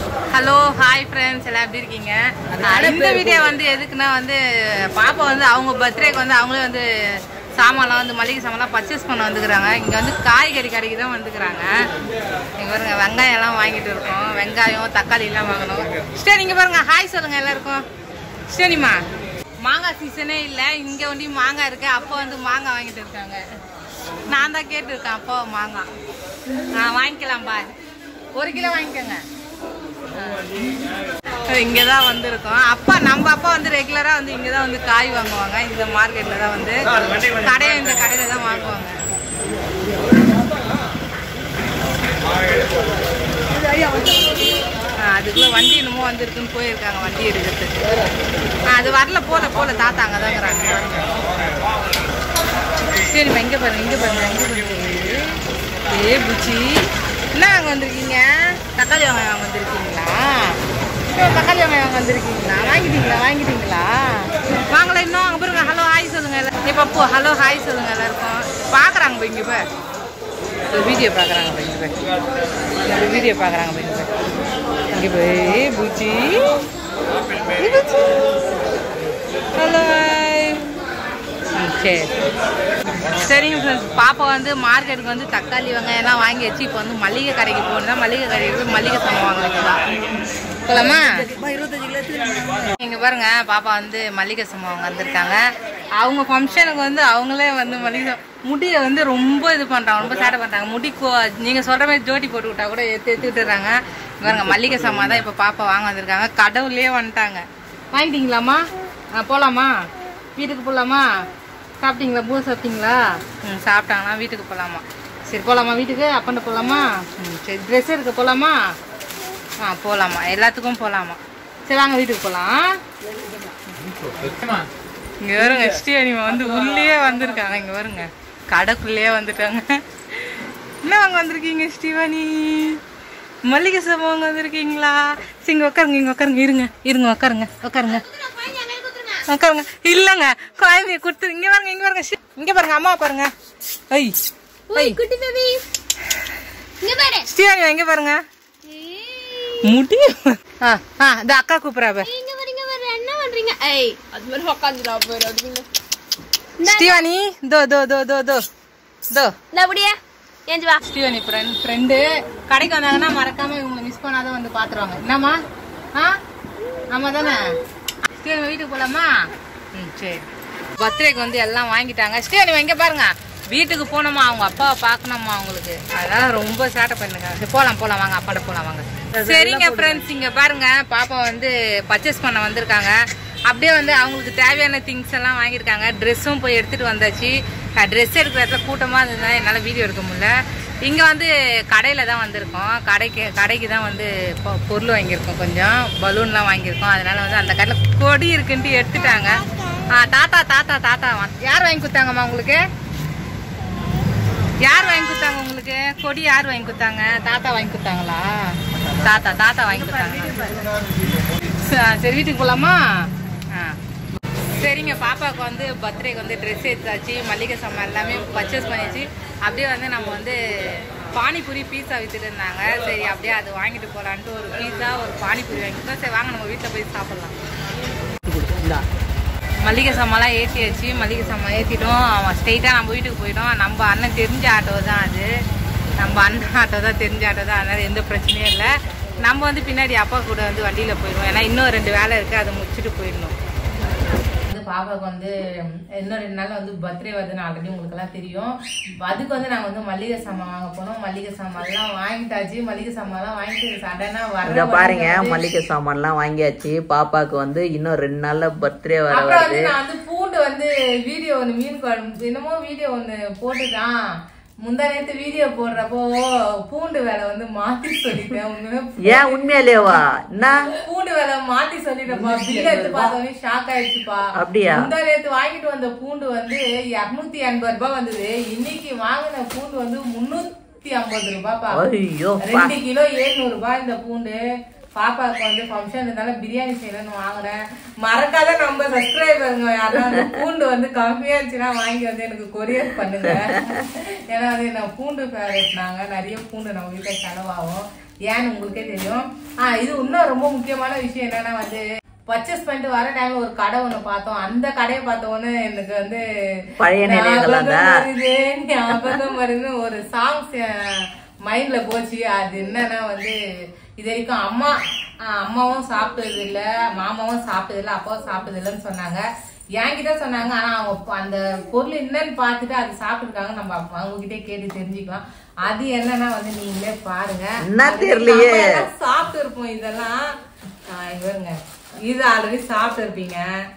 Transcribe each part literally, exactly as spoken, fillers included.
Hello hi friends, எல்லாம் எப்படி இருக்கீங்க? இந்த வீடியோ வந்து எதுக்குன்னா வந்து பாப்பா வந்து அவங்க பர்த்டேக்கு வந்து அவங்களே வந்து சாமான்லாம் வந்து மளிகை சாமான்லாம் பர்ச்சேஸ் பண்ண வந்துக்கிறாங்க. இங்கே வந்து காய்கறி கடைக்கு தான் வந்துக்கிறாங்க. இங்கே பாருங்க, வெங்காயம் எல்லாம் வாங்கிட்டு இருக்கோம். வெங்காயம் தக்காளி எல்லாம் வாங்கணும். ஸ்டே நீங்கள் பாருங்க, ஹாய் சொல்லுங்க எல்லாருக்கும். ஸ்டேனிமா, மாங்காய் சீசனே இல்லை, இங்கே வந்து மாங்காய் இருக்கு. அப்போ வந்து மாங்காய் வாங்கிட்டு இருக்காங்க. நான் தான் கேட்டுருக்கேன் அப்போ மாங்காய். ஆ வாங்கிக்கலாம்பா, ஒரு கிலோ வாங்கிக்கோங்க. இங்கதான் வந்திருக்கோம். அப்பா நம்ம அப்பா வந்து ரெகுலரா வந்து இங்கதான் வந்து காய் வாங்குவாங்க. இந்த மார்க்கெட்ல தான் வந்து கடையில இந்த கடையில தான் வாங்குவாங்க. அதுக்குள்ள வண்டி என்னமோ வந்திருக்குன்னு போயிருக்காங்க வண்டி எடுக்கிறதுக்கு. அது வரல, போல போல தாத்தா அங்கதாங்கிறாங்க. சரி இங்க பாருங்க, இங்க பாருங்க, இங்க பாருங்க. ஏ புச்சி, என்ன வாங்க வந்திருக்கீங்க? தக்காளி வெங்காயம் வாங்க வந்திருக்கீங்களா? தக்காளி வெங்காயம் வாங்க வந்திருக்கீங்களா? வாங்கிட்டீங்களா? வாங்கிட்டீங்களா? வாங்கல இன்னும். அங்கே பாருங்க, ஹலோ ஹாய் சொல்லுங்க எல்லாம். இப்போ போ, ஹலோ ஹாய் சொல்லுங்க எல்லாருக்கும். பார்க்குறாங்க போய் இங்கே போய் ஒரு வீடியோ பார்க்குறாங்க போய் இங்கே போய் ஒரு வீடியோ பார்க்குறாங்க போய் இங்கே போய் இங்கே போய் பூச்சி. Hello hi. சரி சரிங்க ஃப்ரெண்ட்ஸ், பாப்பா வந்து மார்க்கெட்டுக்கு வந்து தக்காளி வெங்காயம்லாம் வாங்கி வச்சு இப்போ வந்து மளிகை கடைக்கு போகணும். மளிகை கடைக்கு மளிகை சாமான் வாங்கலாம். போலாமா? இங்கே பாருங்க, பாப்பா வந்து மளிகை சாமான் வாங்க வந்திருக்காங்க. அவங்க ஃபங்க்ஷனுக்கு வந்து அவங்களே வந்து மளிகை முடியை வந்து ரொம்ப இது பண்ணுறாங்க, ரொம்ப சேட்டை பண்ணுறாங்க. முடி நீங்கள் சொல்கிற மாதிரி ஜோடி போட்டு விட்டா கூட எடுத்து எடுத்து விட்டுறாங்க. பாருங்க, மளிகை சாமான் தான் இப்போ பாப்பா வாங்க வந்திருக்காங்க. கடவுள்லேயே வந்துட்டாங்க. வாங்கிட்டீங்களாம்மா? ஆ போகலாமா? வீட்டுக்கு போகலாமா? சாப்பிட்டீங்களா? பூ சாப்பிட்டீங்களா? ம் சாப்பிட்டாங்கன்னா வீட்டுக்கு போகலாமா? சரி போகலாமா வீட்டுக்கு? அப்பண்ட போகலாமா? ம் சரி. ட்ரெஸ் எடுக்க போகலாமா? ஆ போகலாமா, எல்லாத்துக்கும் போகலாமா? சரி வாங்க வீட்டுக்கு போகலாம். இங்கே வருங்க, ஸ்ரீஅனிமா வந்து உள்ளே வந்திருக்காங்க. இங்கே வருங்க, கடைக்குள்ளேயே வந்துட்டாங்க. என்ன வாங்க வந்திருக்கீங்க ஸ்ரீவாணி? மல்லிகை சாமான் வாங்க வந்திருக்கீங்களா? சரி இங்கே உட்காருங்க, இங்கே உட்காருங்க. இருங்க இருங்க உட்காருங்க, உட்காருங்க உட்காருங்க. இல்லைங்க, குழந்தைய கொடுத்து இங்கே பாருங்க, இங்கே பாருங்க, இங்கே பாருங்க, அம்மா பாருங்க. ஐ ஸ்ரீவாணி எங்க பாருங்க, முடியும். ஆ ஆ இந்த அக்கா கூப்பிட்றா. ஸ்ரீவாணி தோ தோ தோ தோ தோ தோ ஸ்ரீவாணி ஃப்ரெண்டு கடைக்கு வந்தாங்கன்னா மறக்காம இவங்களை மிஸ் பண்ணாதான் வந்து பாத்துருவாங்க. என்னம்மா? ஆ ஆமா தானே? ஸ்ரீவாணி வீட்டுக்கு போலாமா? ம் சரி. பர்த்டேக்கு வந்து எல்லாம் வாங்கிட்டாங்க. ஸ்ரீவாணி எங்க பாருங்க, வீட்டுக்கு போனோமா அவங்க அப்பாவை பார்க்கணுமா அவங்களுக்கு, அதனால ரொம்ப சேட்டை பண்ணுங்க. போலாம் போலாம் வாங்க, அப்பாட்ட போலாம் வாங்க. சரிங்க ஃப்ரெண்ட்ஸ், இங்க பாருங்க, பாப்பா வந்து பர்ச்சேஸ் பண்ண வந்திருக்காங்க. அப்படியே வந்து அவங்களுக்கு தேவையான திங்ஸ் எல்லாம் வாங்கியிருக்காங்க. ட்ரெஸ்ஸும் போய் எடுத்துட்டு வந்தாச்சு. ட்ரெஸ் எடுக்கிற இடத்துல கூட்டமாக இருந்ததுனால என்னால் வீடியோ எடுக்க முடியல. இங்கே வந்து கடையில் தான் வந்திருக்கோம். கடைக்கு கடைக்கு தான் வந்து பொருள் வாங்கியிருக்கோம், கொஞ்சம் பலூன்லாம் வாங்கியிருக்கோம். அதனால வந்து அந்த கடையில் கொடி இருக்குன்ட்டு எடுத்துட்டாங்க. ஆ தாத்தா தாத்தா தாத்தா யார் வாங்கி கொடுத்தாங்கம்மா உங்களுக்கு? யார் வாங்கி கொடுத்தாங்க உங்களுக்கு கொடி? யார் வாங்கி கொடுத்தாங்க? தாத்தா வாங்கி கொடுத்தாங்களா? தாத்தா தாத்தா வாங்கி கொடுத்தாங்க. சரி வீட்டுக்கு போகலாமா? ஆ சரிங்க. பாப்பாவுக்கு வந்து பர்த்டேக்கு வந்து ட்ரெஸ் எடுத்தாச்சு, மளிகை சாமான் எல்லாமே பர்ச்சேஸ் பண்ணிச்சு. அப்படியே வந்து நம்ம வந்து பானிபூரி பீஸா வித்துட்டு இருந்தாங்க. சரி அப்படியே அது வாங்கிட்டு போகலான்ட்டு ஒரு பீஸா ஒரு பானிபூரி வாங்கிட்டோம். சரி வாங்க நம்ம வீட்டில் போய் சாப்பிட்லாம். மளிகை சாமான்லாம் ஏற்றியாச்சு. மளிகை சாமான் ஏற்றிட்டோம். அவன் ஸ்ட்ரெயிட்டாக நம்ம வீட்டுக்கு போயிட்டோம். நம்ம அண்ணன் தெரிஞ்ச ஆட்டோ தான் அது, நம்ம அண்ணன் ஆட்டோ தான், தெரிஞ்ச ஆட்டோ தான். அதனால் எந்த பிரச்சனையும் இல்லை. நம்ம வந்து பின்னாடி அப்பா கூட வந்து வண்டியில் போயிடுவோம். ஏன்னா இன்னும் ரெண்டு வேலை இருக்குது, அதை முடிச்சுட்டு போயிடணும். வந்து பாப்பாவுக்கு வந்து இன்னும் ரெண்டு நாள் வந்து பர்த்டே வருதுன்னு ஆல்ரெடி உங்களுக்கு எல்லாம் தெரியும். அதுக்கு வந்து நாங்கள் வந்து மளிகை சாமான் வாங்க போனோம். மளிகை சாமான்லாம் வாங்கிட்டாச்சு. மளிகை சாமான்லாம் வாங்கிட்டு சடனா வர பாருங்க, மளிகை சாமான்லாம் வாங்கியாச்சு. பாப்பாவுக்கு வந்து இன்னும் ரெண்டு நாள்ல பர்த்டே வர வருது. நான் வந்து பூண்டு வந்து வீடியோ ஒன்று மீன் குழம்பு என்னமோ வீடியோ ஒன்று போட்டுதான் முந்தா நேத்து வீடியோ போடுறப்போ பூண்டு வேலை வந்து மாத்தி சொல்லிட்டேன். ஏன் உண்மையாலேவா? பூண்டு வேலை மாத்தி சொல்லிட்டப்பா. பில் எடுத்து பார்த்தோன்னே ஷாக் ஆயிடுச்சுப்பா. அப்படியா? முந்தா நேத்து வாங்கிட்டு வந்த பூண்டு வந்து இருநூத்தி எண்பது ரூபாய் வந்தது. இன்னைக்கு வாங்கின பூண்டு வந்து முன்னூத்தி ஐம்பது ரூபாய்ப்பா. ரெண்டு கிலோ ஏழுநூறு ரூபாய் இந்த பூண்டு. பாப்பாவுக்கு வந்து ஃபங்க்ஷன் இருந்தாலும் பிரியாணி செய்யணும்னு வாங்குறேன். மறக்காத நம்ம சப்ஸ்கிரைபருங்க யாராவது பூண்டு வந்து கம்மியா இருந்துச்சுன்னா வாங்கி வந்து எனக்கு கொரியர் பண்ணுங்க. ஏன்னா வந்து நான் பூண்டு ஃபேவரட், நாங்க நிறைய பூண்டு நம்ம வீட்டை செலவாகும். ஏன்னு உங்களுக்கே தெரியும். ஆஹ் இது இன்னும் ரொம்ப முக்கியமான விஷயம் என்னன்னா வந்து பர்ச்சேஸ் பண்ணிட்டு வர டைம்ல ஒரு கடை ஒண்ணு பார்த்தோம். அந்த கடையை பார்த்தோன்னு எனக்கு வந்து பழைய வருது ஞாபகம் வருது ஒரு சாங்ஸ் மைண்ட்ல போச்சு. அது என்னன்னா வந்து இது வரைக்கும் அம்மா அம்மாவும் சாப்பிட்டது இல்ல, மாமாவும் சாப்பிட்டது இல்ல, அப்பாவும் சாப்பிட்டது இல்லைன்னு சொன்னாங்க. என்கிட்ட சொன்னாங்க. ஆனா அவங்க அந்த பொருள் என்னன்னு பார்த்துட்டு அது சாப்பிட்டுருக்காங்க. நம்ம அவங்க கிட்டே கேட்டு தெரிஞ்சுக்கலாம். அது என்னன்னா வந்து நீங்களே பாருங்க. சாப்பிட்டு இருப்போம் இதெல்லாம். இவருங்க இது ஆல்ரெடி சாப்பிட்டு இருப்பீங்க.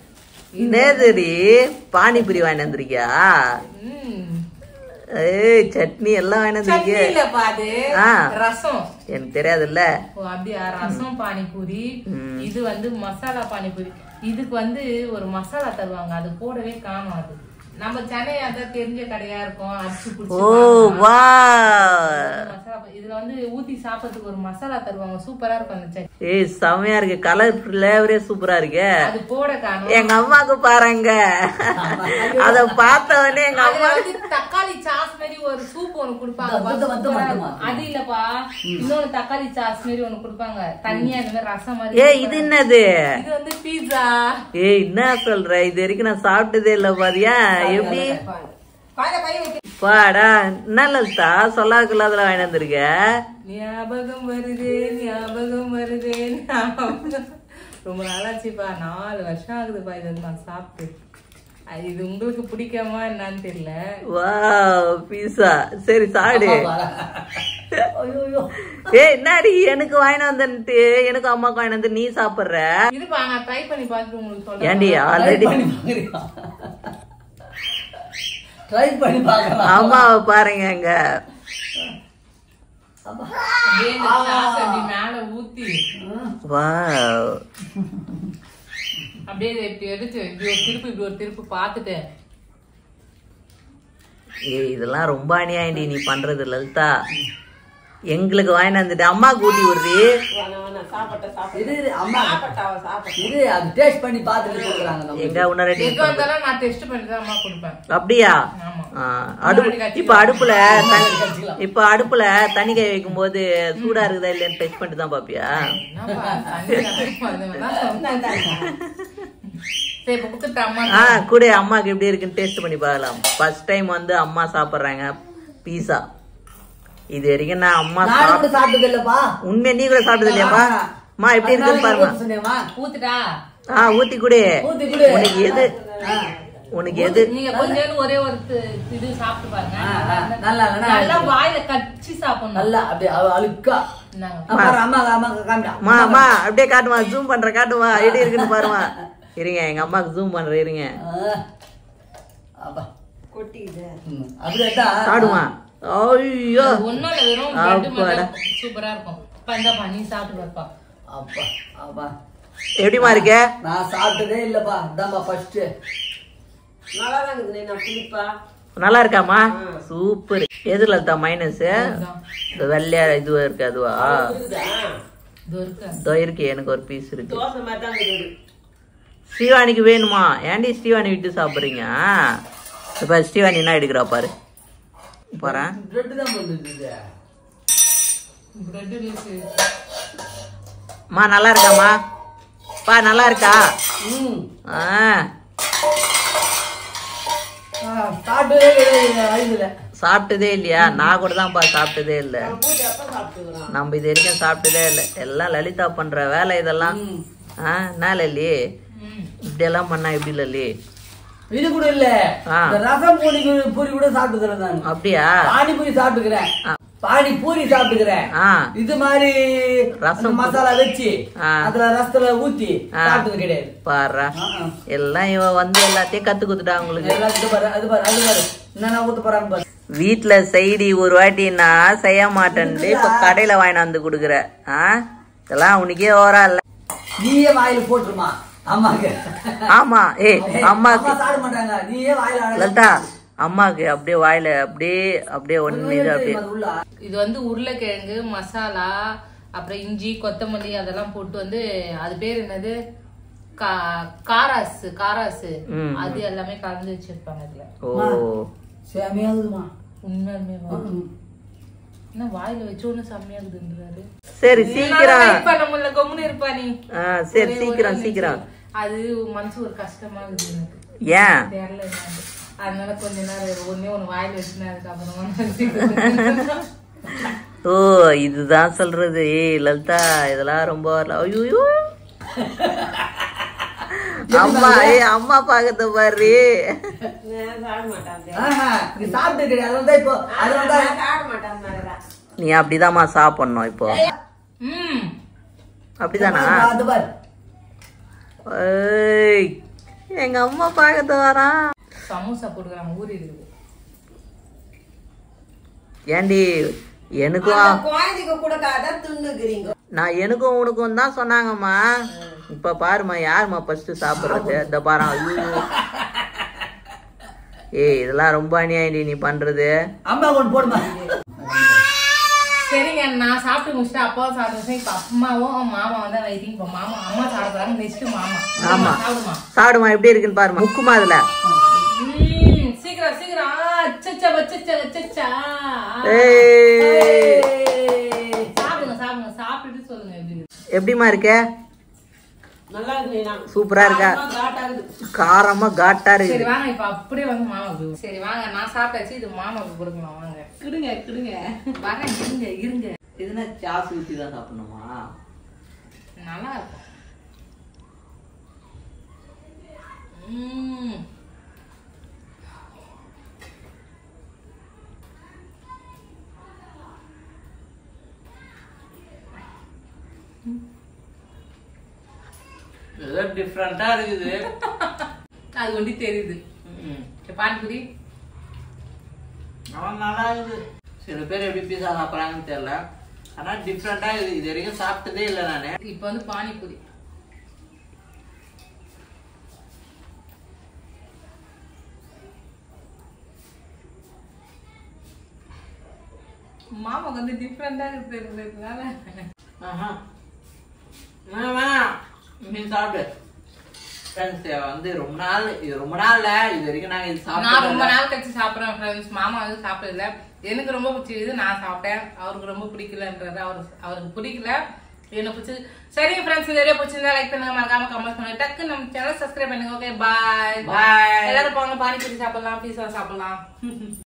பானிபூரி வாங்கி வந்திருக்கியா? சட்னி எல்லாம் வாங்கி வந்திருக்கியா? ரசம் எனக்கு தெரியாதுல்ல. அப்படியா? ரசம் பானிபூரி. இது வந்து மசாலா பானிபூரி. இதுக்கு வந்து ஒரு மசாலா தருவாங்க, அது போடவே காணும். அது நம்ம சென்னை அதான் தெரிஞ்ச கடையா இருக்கும். அரிசி புடிச்சு இதுல வந்து ஊத்தி சாப்பிடறதுக்கு ஒரு மசாலா தருவாங்க. சூப்பரா இருக்கும் அந்த சட்னி. ஏய் செமையா இருக்கு. கலர் ஃபிளேவரே சூப்பரா இருக்கு. அது போட காணும். எங்க அம்மாக்கு பாருங்க, அத பார்த்த உடனே எங்க அம்மா தக்காளி சாஸ் மாதிரி ஒரு சூப் ஒண்ணு குடுப்பாங்க. அது இல்லப்பா, இன்னொரு தக்காளி சாஸ் மாதிரி ஒண்ணு குடுப்பாங்க. தண்ணியா இந்த மாதிரி ரசம் மாதிரி. ஏய் இது என்னது? இது வந்து பீட்சா. ஏய் என்ன சொல்ற? இது வரைக்கும் நான் சாப்பிட்டதே இல்ல பாரியா. எப்படி பாடா நல்லதா சொல்லாக்குள்ள அதுல வாங்கி வந்திருக்க. ஞாபகம் வருது ஞாபகம் வருது ரொம்ப நாளாச்சுப்பா. நாலு வருஷம் ஆகுதுப்பா இது நான் சாப்பிட்டு. இது உங்களுக்கு பிடிக்குமா என்னன்னு தெரியல. Wow pizza. சரி சாப்பிடு. ஏய் என்னடி எனக்கு வாங்கிட்டு வந்துட்டு எனக்கு அம்மாக்கு வாங்கிட்டு வந்து நீ சாப்பிடுற? இதுப்பா நான் ட்ரை பண்ணி பார்த்துட்டு உங்களுக்கு சொல்றேன். ஏண்டி ஆல்ரெடி ட்ரை பண்ணி பார்க்கலாம். அம்மாவை பாருங்க அங்க மேல ஊத்தி வாவ் அப்படியே இப்படி எடுத்து இப்படி ஒரு திருப்பு இப்படி ஒரு திருப்பு பார்த்துட்டு. ஏய் இதெல்லாம் ரொம்ப அநியாயம்டி நீ பண்றது லலிதா. எங்களுக்கு வாங்கிட்டு வந்துட்டு அம்மா கூட்டி விடுறி. அப்படியா? இப்ப அடுப்புல இப்ப அடுப்புல தண்ணி கை வைக்கும் போது சூடா இருக்குதா இல்லன்னு டெஸ்ட் பண்ணிட்டு தான் பாப்பியா? ஆஹ் கூட அம்மாக்கு எப்படி இருக்குன்னு டேஸ்ட் பண்ணி பார்க்கலாம். ஃபர்ஸ்ட் டைம் வந்து அம்மா சாப்பிடுறாங்க பீஸா. இது வரைக்கும் நான் அம்மா சாப்பிட்டது இல்லப்பா. உண்மையா நீ கூட சாப்பிட்டது இல்லையாப்பா? அம்மா எப்படி இருக்குன்னு பாருமா. ஊத்துட்டா? ஆஹ் ஊத்தி குடு. உனக்கு எது உனக்கு எது நீங்க கொஞ்சம் ஒரே ஒரு இது சாப்பிட்டு பாருங்க. நல்லா நல்லா வாயில கச்சி சாப்பிடணும். நல்லா அப்படியே அழுக்கா. அம்மா அம்மா அப்படியே காட்டுமா, ஜூம் பண்ற காட்டுமா எப்படி இருக்குன்னு பாருமா. இருங்க எங்க அம்மாக்கு ஜூம் பண்ற இருங்க. சாப்பிடுமா. ஐயோ ஒன்னால வெறும் சூப்பரா இருக்கும். பண்ணி சாப்பிட்டு பாப்பா. அப்பா அப்பா எப்படிமா இருக்க? நான் சாப்பிட்டதே இல்லப்பா. அதான்ப்பா ஃபர்ஸ்ட். நல்லா தான் இருக்குது. நான் புளிப்பா நல்லா இருக்காமா? சூப்பர். எதுல இருக்கா மைனஸ்? இந்த வெள்ளையா இதுவா இருக்கு அதுவா? இதோ இருக்கு. எனக்கு ஒரு பீஸ் இருக்கு. ஸ்ரீவாணிக்கு வேணுமா? ஏன்டி ஸ்ரீவாணி விட்டு சாப்பிடுறீங்க? இப்ப ஸ்ரீவாணி என்ன எடுக்கிறா பாரு. போறேன் மா. நல்லா இருக்காமா? பா நல்லா இருக்கா? சாப்பிட்டதே இல்லையா? நான் கூட தான்ப்பா சாப்பிட்டதே இல்ல. நம்ம இது வரைக்கும் சாப்பிட்டதே இல்ல. எல்லாம் லலிதா பண்ற வேலை இதெல்லாம். ஆஹ் என்ன லலி இப்படி எல்லாம் பண்ணா எப்படி லலி? இது கூட இல்ல. ரசம் பூரி பூரி கூட சாப்பிட்டுக்கிறேன். அப்படியா? பானிபூரி சாப்பிட்டுக்கிறேன். பானி பூரி சாப்பிட்டுக்கிறேன். இது மாதிரி ரசம் மசாலா வச்சு அதுல ரசத்துல ஊத்தி சாப்பிட்டது கிடையாது. பாரு எல்லாம் இவ வந்து எல்லாத்தையும் கத்து குத்துட்டா உங்களுக்கு. என்னன்னா ஊத்த போறாங்க பாரு. வீட்டுல செய்தி ஒரு வாட்டி நான் செய்ய மாட்டேன்ட்டு இப்ப கடையில வாங்கிட்டு வந்து குடுக்குற. ஆஹ் இதெல்லாம் உனக்கே ஓரா இல்ல. நீயே வாயில போட்டுருமா அம்மாக்கு? ஆமா. ஏ அம்மாக்கு சாப்பிட மாட்டாங்க. நீயே வாயில லலிதா அம்மாக்கு அப்படியே வாயில அப்படியே அப்படியே ஒண்ணு இது அப்படியே. இது வந்து உருளைக்கிழங்கு மசாலா அப்புறம் இஞ்சி கொத்தமல்லி அதெல்லாம் போட்டு வந்து அது பேர் என்னது காராசு காராசு அது எல்லாமே கலந்து வச்சிருப்பாங்க இதுல. ஓ சேமையாகுதுமா. உண்மையுமே என்ன வாயில வச்ச ஒண்ணு செம்மையா இருக்குதுன்றாரு. சரி சீக்கிரம் இப்ப நம்மள கம்முனு இருப்பா நீ. சரி சீக்கிரம் சீக்கிரம். அது மனசு ஒரு கஷ்டமா இருக்குது எனக்கு. ஏன் தெரியல என்னது. அதனால கொஞ்ச நேரம் ஒண்ணே ஒண்ணு வாயில வச்சுனா அதுக்கு அப்புறமா ஓ இதுதான் சொல்றது. ஏய் லலிதா இதெல்லாம் ரொம்ப ஐயோ அம்மா ஏய் அம்மா பாக்கத்த பாரு. நீ அப்படிதாம்மா சாப்பிடணும் இப்போ. அப்படிதானா? எங்க அம்மா பாக்கத்த வரா. சமோசா போடுறாங்க ஊர் இருக்குது. ஏண்டி எனக்கும் நான் எனக்கும் உனக்கும் தான் சொன்னாங்கம்மா. இப்ப பாருமா யாருமா ஃபர்ஸ்ட் சாப்பிடுறது. இந்த பாரு ஏய் இதெல்லாம் ரொம்ப அநியாயடி நீ பண்றது. அம்மா கொண்டு போடுமா. சரிங்க நான் சாப்பிட்டு முடிச்சுட்டு அப்பாவும் சாப்பிட்டு இப்ப அம்மாவும் மாமாவும் தான் வெயிட்டிங். இப்ப மாமா அம்மா சாப்பிடுறாங்க நெக்ஸ்ட் மாமா. ஆமா சாப்பிடுமா சாப்பிடுமா எப்படி இருக்குன்னு பாருமா. முக்குமா அதுல சீக்கிரம் சீக்கிரம். சாப்பிடுங்க சாப்பிடுங்க சாப்பிட்டு சொல்லுங்க எப்படி எப்படிமா இருக்க. நல்லா இருக்கு. சூப்பரா இருக்கா. காரமா காட்டா இருக்கு. சரி வாங்க இப்ப அப்படியே வந்து மாமாவுக்கு. சரி வாங்க நான் சாப்பிட்டாச்சு. இது மாமாவுக்கு கொடுக்கலாம் வாங்க. கிடுங்க கிடுங்க வரேன். இருங்க இருங்க. இதுனா சாஸ் ஊத்தி தான் சாப்பிடணுமா? நல்லா இருக்கும். ம் டிஃபரெண்டா இருக்குது. அது ஒண்டி தெரியுது. பானிபூரி நல்லா இருக்குது. சில பேர் எப்படி பீஸா சாப்பிட்றாங்கன்னு தெரியல. ஆனா டிஃபரெண்டா இருக்குது. இது வரைக்கும் சாப்பிட்டதே இல்லை நானு. இப்ப வந்து பானிபூரி. மாமா வந்து டிஃபரெண்டா இருக்கிறதுனால நீ சாப்பிடு. வந்து ரொம்ப நாள் இது ரொம்ப நாள் இது வரைக்கும் நாங்க இது சாப்பிட்டோம். நான் ரொம்ப நாள் கழிச்சு சாப்பிடுறேன் ஃப்ரெண்ட்ஸ். மாமா வந்து சாப்பிடல. எனக்கு ரொம்ப பிடிச்சது நான் சாப்பிட்டேன். அவருக்கு ரொம்ப பிடிக்கலன்றது அவரு அவருக்கு பிடிக்கல எனக்கு பிடிச்சது. சரிங்க ஃப்ரெண்ட்ஸ் இந்த வீடியோ பிடிச்சிருந்தா லைக் பண்ணுங்க மறக்காம கமெண்ட் பண்ணுங்க. டக்கு நம்ம சேனல் சப்ஸ்கிரைப் பண்ணுங்க. Okay bye bye. எல்லாரும் போங்க பானிபூரி சாப்பிடலாம் பீஸா சாப்பிடலாம்.